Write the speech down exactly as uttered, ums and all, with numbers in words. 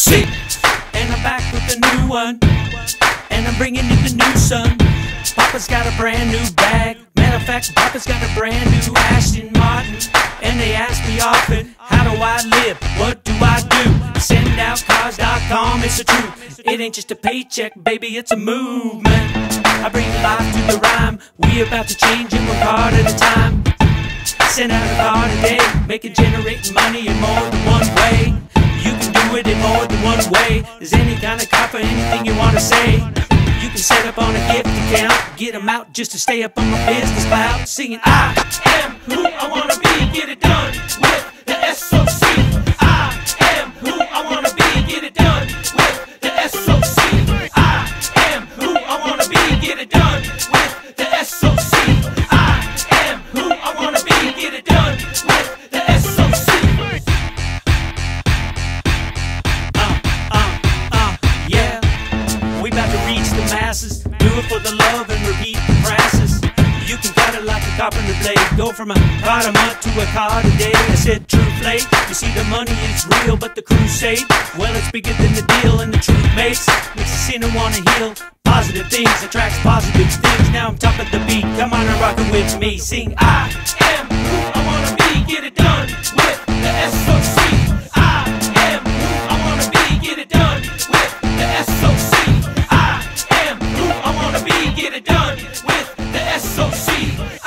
C. And I'm back with a new one, and I'm bringing you the new son. Papa's got a brand new bag. Matter of fact, Papa's got a brand new Aston Martin. And they ask me often, how do I live? What do I do? Send out cars dot com, it's the truth. It ain't just a paycheck, baby, it's a movement. I bring life to the rhyme. We about to change it one card at a time. Send out a card a day, make it generate money in more than one way. You can do it in more than one way. There's any kind of card for anything you want to say. You can set up on a gift account, get them out just to stay up on my business cloud. Singing, I am who I want to be, get it done with the S O C. I am who I want to be, get it done with the S O C. I am who I want to be, get it done with the S O C. I am who I want to be, get it done with the S O C. Uh, uh, uh, yeah. We about to reach the masses, do it for the love and repeat the process. You can cut it like a carpenter blade, go from a card a month to a card a day. I said true flake, you see the money is real, but the crusade, well it's bigger than the deal, and the truth makes makes a sinner wanna heal. Positive things attracts positive things. Now I'm top of the beat, come on and rock it with me. Sing, I am who I wanna be, get it done with the S O C. I am who I wanna be, get it done with the S O C. I am who I wanna be, get it done with the S O C.